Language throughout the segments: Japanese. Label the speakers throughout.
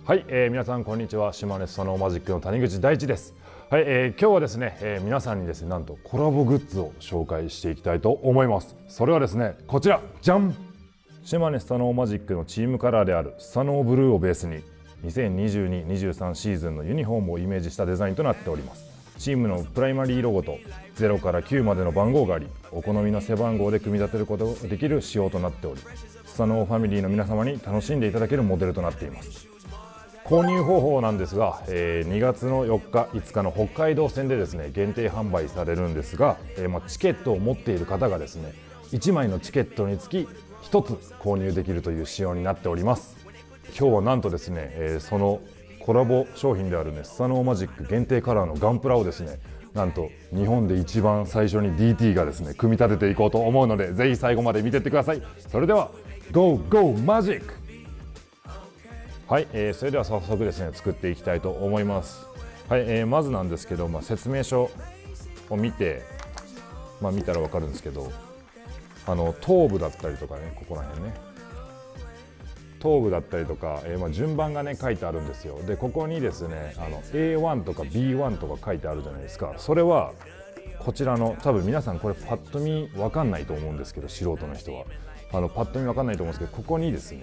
Speaker 1: はい、皆さんこんにちは。島根スサノーマジックの谷口大地です。はい、今日はですね、皆さんにですね、なんとコラボグッズを紹介していきたいと思います。それはですね、こちら、じゃん。島根スサノーマジックのチームカラーであるスサノーブルーをベースに、2022-23シーズンのユニフォームをイメージしたデザインとなっております。チームのプライマリーロゴと0から9までの番号があり、お好みの背番号で組み立てることができる仕様となっており、スサノーファミリーの皆様に楽しんでいただけるモデルとなっています。購入方法なんですが、2月の4日、5日の北海道線でですね、限定販売されるんですが、チケットを持っている方がですね、1枚のチケットにつき1つ購入できるという仕様になっております。今日はなんとですね、そのコラボ商品であるね、スサノーマジック限定カラーのガンプラをですね、なんと日本で一番最初に DT がですね、組み立てていこうと思うので、ぜひ最後まで見てってください。それでは Go Go Magic！はい、それでは早速ですね、作っていきたいと思います。はい、まずなんですけど、説明書を見て、見たら分かるんですけど、頭部だったりとかね、ここら辺ね、頭部だったりとか、順番がね書いてあるんですよ。でここにですね、A1 とか B1 とか書いてあるじゃないですか。それはこちらの、多分皆さんこれパッと見分かんないと思うんですけど、素人の人はパッと見分かんないと思うんですけど、ここにですね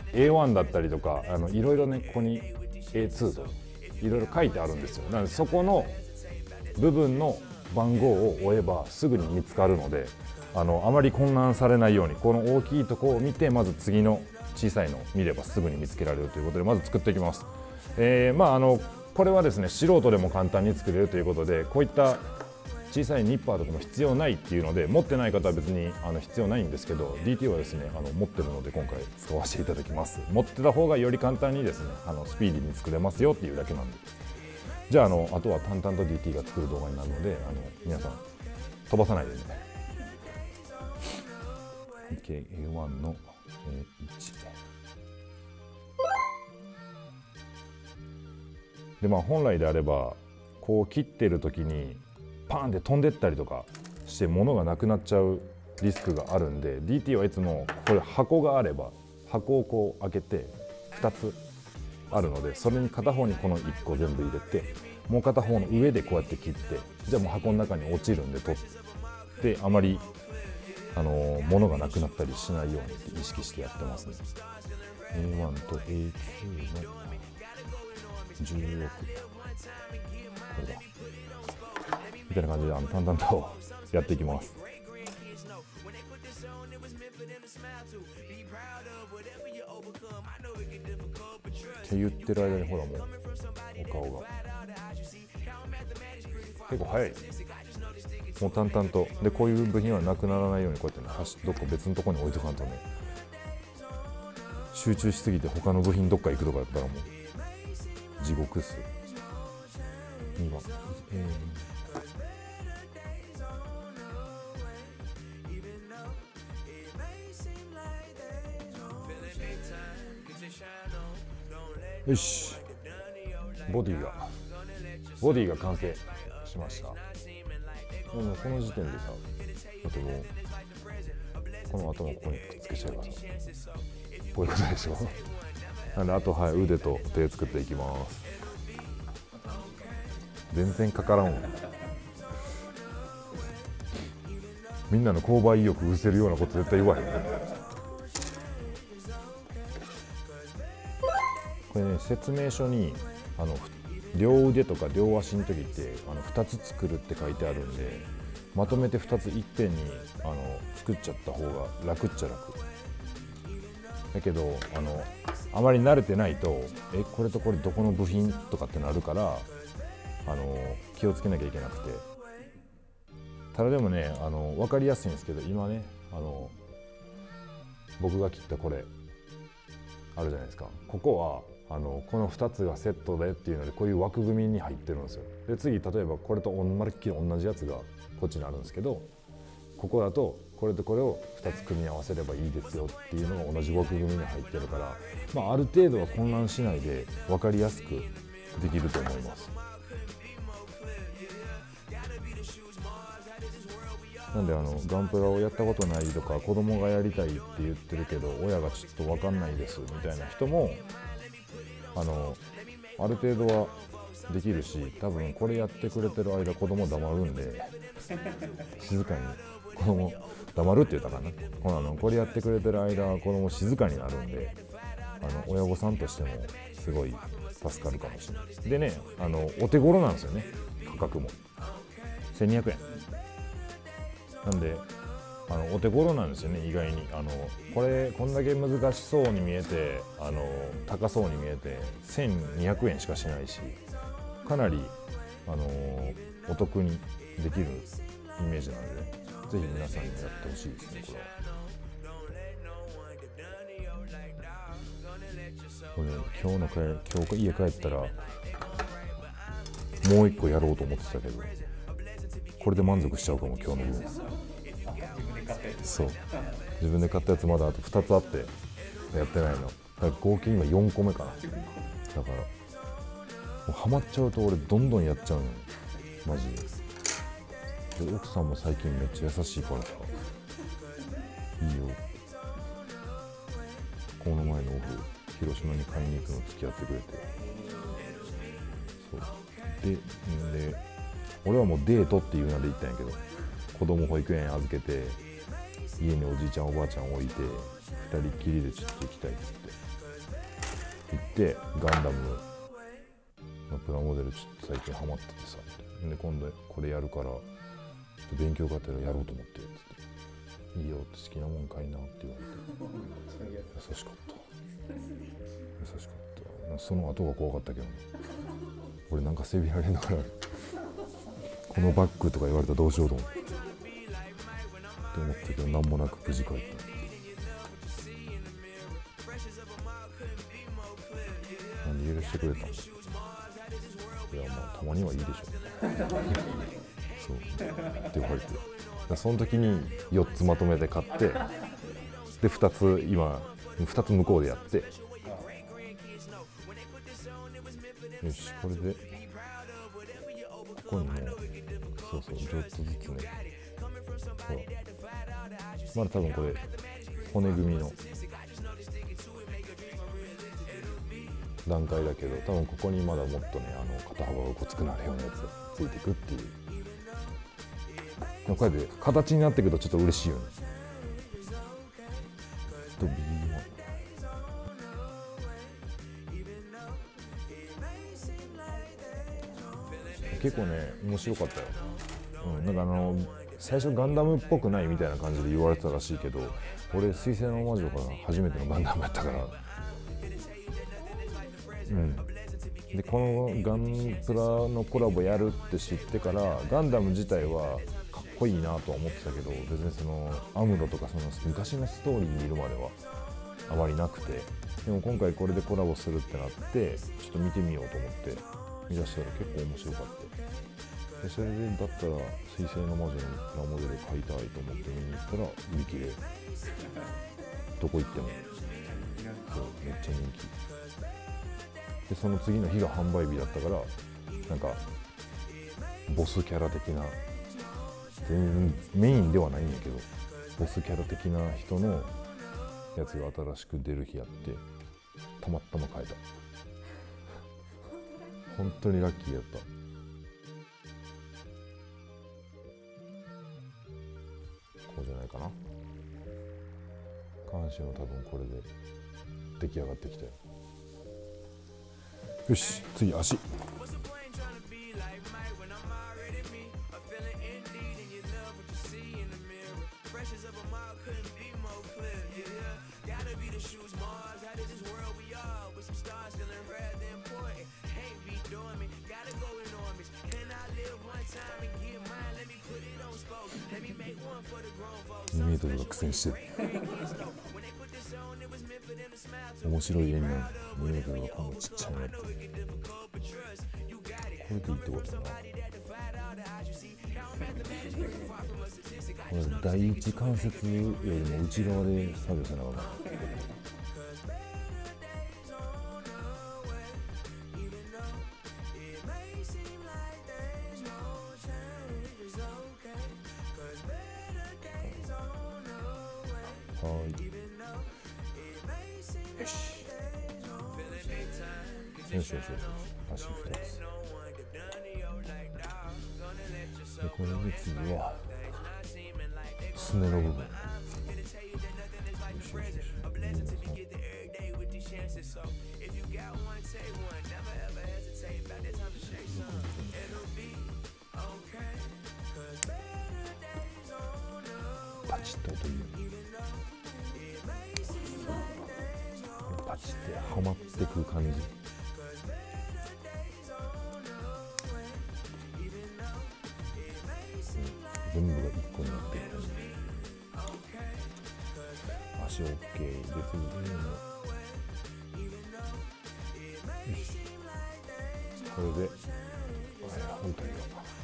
Speaker 1: A1 だったりとか、いろいろね、ここに A2 といろいろ書いてあるんですよ。なのでそこの部分の番号を追えばすぐに見つかるので、あまり混乱されないように、この大きいところを見て、まず次の小さいのを見ればすぐに見つけられるということで、まず作っていきます。これはですね、素人でも簡単に作れるということで、こういった小さいニッパーとかも必要ないっていうので、持ってない方は別に必要ないんですけど、 DT はですね持ってるので今回使わせていただきます。持ってた方がより簡単にですねスピーディーに作れますよっていうだけなんで、じゃああとは淡々と DT が作る動画になるので、皆さん飛ばさないでね。 A1 の1で、本来であればこう切ってる時にパーンって飛んでったりとかして物がなくなっちゃうリスクがあるんで、 DT はいつもこれ箱があれば箱をこう開けて2つあるので、それに片方にこの1個全部入れて、もう片方の上でこうやって切って、じゃあもう箱の中に落ちるんで取って、あまり物がなくなったりしないようにって意識してやってますね。 A1 と A2 の16、これだみたいな感じで淡々とやっていきます。って言ってる間にほら、もうお顔が結構早い。もう淡々とで、こういう部品はなくならないようにこうやってね、どっか別のところに置いとかんとね、集中しすぎて他の部品どっか行くとかやったらもう地獄っすよ。2番、よし、ボディが完成しました。もうこの時点でさ、だってもうこの頭ここにくっつけちゃえばさ、こういうことでしょ。なんであと、腕と手作っていきます。全然かからんわ。みんなの購買意欲失せるようなこと絶対言わへん。これね、説明書に両腕とか両足の時って2つ作るって書いてあるんで、まとめて2ついっぺんに作っちゃった方が楽っちゃ楽だけど、あまり慣れてないとこれとこれどこの部品とかってなるから、気をつけなきゃいけなくて、ただでもね分かりやすいんですけど、今ね僕が切ったこれあるじゃないですか。ここはこの2つがセットでっていうので、こういう枠組みに入ってるんですよ。で次、例えばこれとまるっきり同じやつがこっちにあるんですけど、ここだとこれとこれを2つ組み合わせればいいですよっていうのが同じ枠組みに入ってるから、ある程度は混乱しないで分かりやすくできると思います。なんでガンプラをやったことないとか、子供がやりたいって言ってるけど親がちょっと分かんないですみたいな人もある程度はできるし、多分これやってくれてる間子供黙るんで、静かに子供黙るって言ったかな。これやってくれてる間子供静かになるんで、親御さんとしてもすごい助かるかもしれない。でね、お手頃なんですよね、価格も1200円なんで、お手頃なんですよね、意外に。こんだけ難しそうに見えて、高そうに見えて1200円しかしないし、かなり、お得にできるイメージなので、ぜひ皆さんにやってほしいですね、これ今日家帰ったらもう一個やろうと思ってたけど、これで満足しちゃうかも、今日の分。そう、自分で買ったやつまだあと2つあってやってないの。だから合計今4個目かな。だからもうハマっちゃうと俺どんどんやっちゃうのよ、マジで。で奥さんも最近めっちゃ優しいからさ、いいよ、この前のオフ広島に買いに行くの付き合ってくれて、そうで俺はもうデートっていう名で行ったんやけど、子供保育園預けて家におじいちゃんおばあちゃん置いて2人きりでちょっと行きたいっつって行って、ガンダムのプラモデルちょっと最近ハマっててさ、で今度これやるからちょっと勉強がてらやろうと思ってっつって、いいよって好きなもん買いなって言われて、優しかった優しかった。その後が怖かったけどね、俺なんか背びられながらこのバッグとか言われたらどうしようと思ってったけど、何もなく無事帰った。なんで許してくれたん？いや、まあたまにはいいでしょそうって言われて、その時に4つまとめて買って、で2つ向こうでやって、よし、これでここにもそうちょっとずつね、ほらまだ多分これ骨組みの段階だけど、多分ここにまだもっとね、肩幅がごつくなるようなやつがついていくっていう。こうやって形になっていくとちょっと嬉しいよね。結構ね面白かったよ。なんか最初ガンダムっぽくないみたいな感じで言われてたらしいけど、俺水星の魔女が初めてのガンダムやったから、でこのガンプラのコラボやるって知ってから、ガンダム自体はかっこいいなとは思ってたけど、別にそのアムロとかその昔のストーリー見るまではあまりなくて、でも今回これでコラボするってなって、ちょっと見てみようと思って見出したら結構面白かった。でそれでだったら水星の魔女のプラモデル買いたいと思って見に行ったら売り切れ、どこ行ってもそうめっちゃ人気で、その次の日が販売日だったから、なんかボスキャラ的な、全然メインではないんやけどボスキャラ的な人のやつが新しく出る日やって、たまたま買えた。本当にラッキーやった。こうじゃないかな。下半身は多分これで出来上がってきたよ。よし、次足。2メートルが苦戦してる。面白い絵になる。2メートルがこんなちっちゃいなって。これでいいってことだな。これ第一関節よりも内側で作業せながら。はい。よし。 よしよしよしよし、足2つで、これで次はすねの部分。よしよしよし、パチッと音いいよね。パチってはまってく感じ。全部が一個になってる感じ。足 OK で、次よし、これで本体が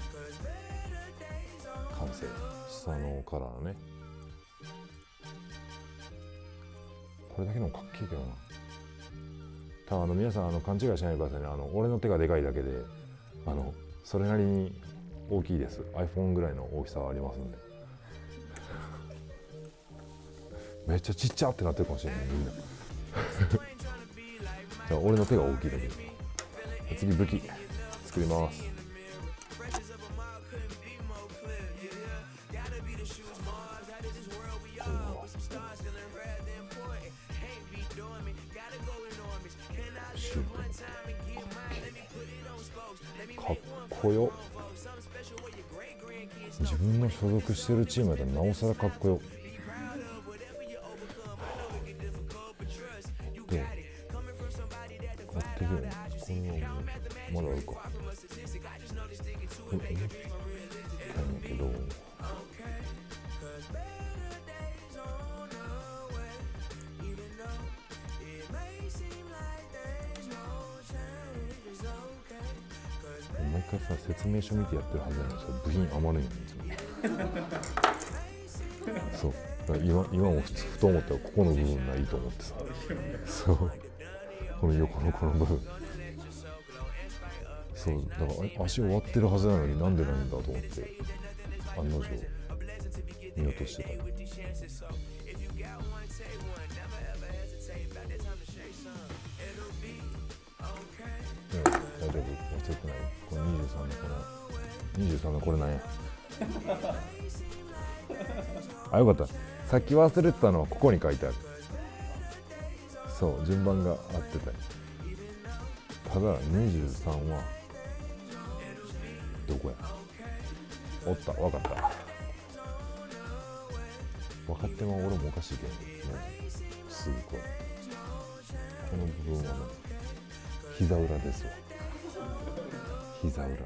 Speaker 1: 完成。下のカラーね。これだけのかっけえけどな。ただ皆さん勘違いしないでくださいね。俺の手がでかいだけでそれなりに大きいです。 iPhone ぐらいの大きさはありますのでめっちゃちっちゃってなってるかもしれないみんなじゃあ俺の手が大きいだけで。次武器作ります。かっこよ。自分の所属してるチームやったらなおさらかっこよ。で、買ってるよね。これはまだあるか。思ったんやけど。毎回さ、説明書見てやってるはずなのにさ、部品余るんよね、いつも。そう、だから今もふと思ったらここの部分ないと思ってさ、そう、この横のこの部分、そう、だから足終わってるはずなのになんでないんだと思って案の定見落としてた。大丈夫、忘れてない。この23のこれなんやあ、よかった。さっき忘れてたのはここに書いてある。そう、順番が合ってた。ただ23はどこや。おった、わかった。分かっても俺もおかしいけど、もうすぐこうやってこの部分はね、膝裏ですわ。膝裏。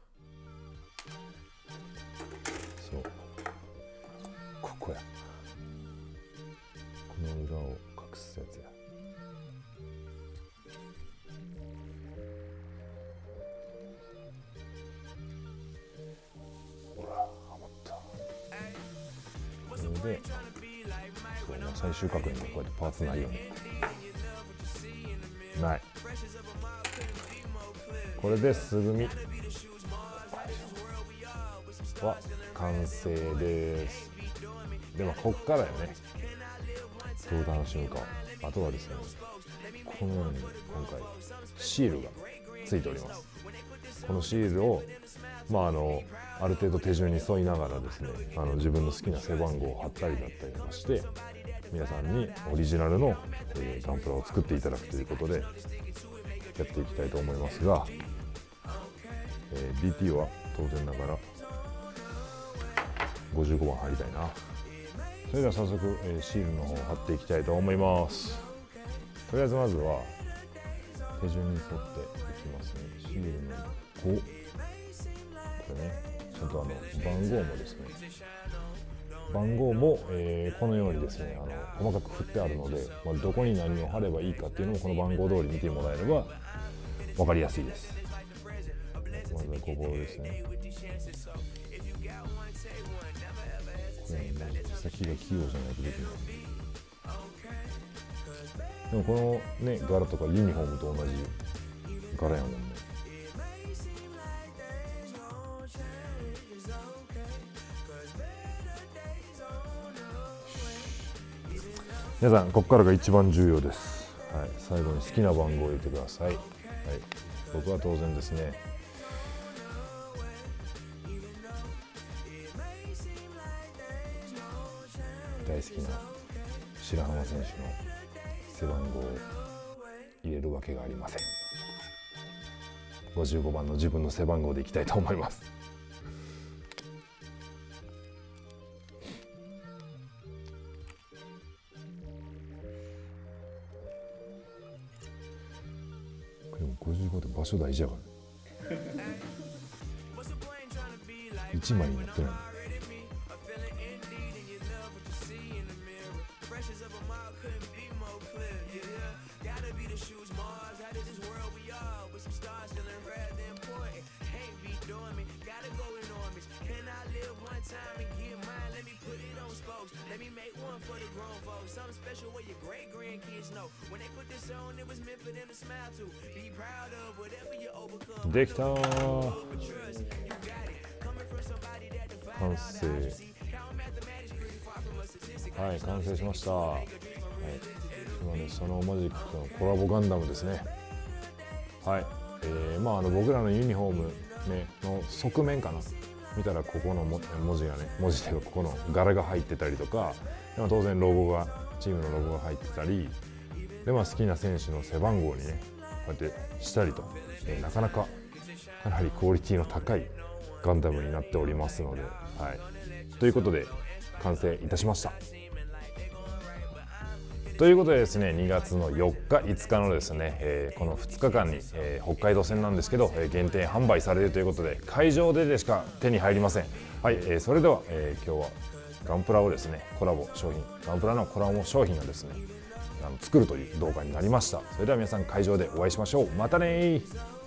Speaker 1: そう、ここや。この裏を隠すやつや。ほら、はまった。それで、そう、最終確認でこうやってパーツないよね。ない。これで素組みは完成です。ではこっからよね、どう楽しむか。あとはですね、このように今回シールがついております。このシールをある程度手順に沿いながらですね、自分の好きな背番号を貼ったりだったりとかして、皆さんにオリジナルの、ガンプラを作っていただくということでやっていきたいと思いますが、DT は当然ながら55番貼りたいな。それでは早速、シールの方を貼っていきたいと思います。とりあえずまずは手順に沿っていきますね。シールの5、これね、ちゃんと番号もですね、番号も、このようにですね、細かく振ってあるので、どこに何を貼ればいいかっていうのもこの番号通り見てもらえれば分かりやすいです。まずはここですね。これ手先が器用じゃないとできない。でもこのね、柄とかユニフォームと同じ柄やもんね。皆さん、ここからが一番重要です。はい、最後に好きな番号を入れてください。 僕は当然ですね、大好きな白浜選手の背番号を入れるわけがありません。55番の自分の背番号でいきたいと思います。でも55で場所大事やから1枚になってない。できたー。完成。はい、完成しました。はい、今ね、そのマジックのコラボガンダムですね。はい、僕らのユニフォーム、ね、の側面かな、見たらここの文字がね、文字というかここの柄が入ってたりとか、当然ロゴが、チームのロゴが入ってたりで、好きな選手の背番号にねこうやってしたりと、なかなかかなりクオリティの高いガンダムになっておりますので、はい、ということで完成いたしました。ということでですね、2月の4日、5日のですね、この2日間に、北海道戦なんですけど、限定販売されるということで、会場でしか手に入りません。はい、それでは、今日はガンプラをですね、コラボ商品、ガンプラのコラボ商品をですね、作るという動画になりました。それでは皆さん会場でお会いしましょう。またねー。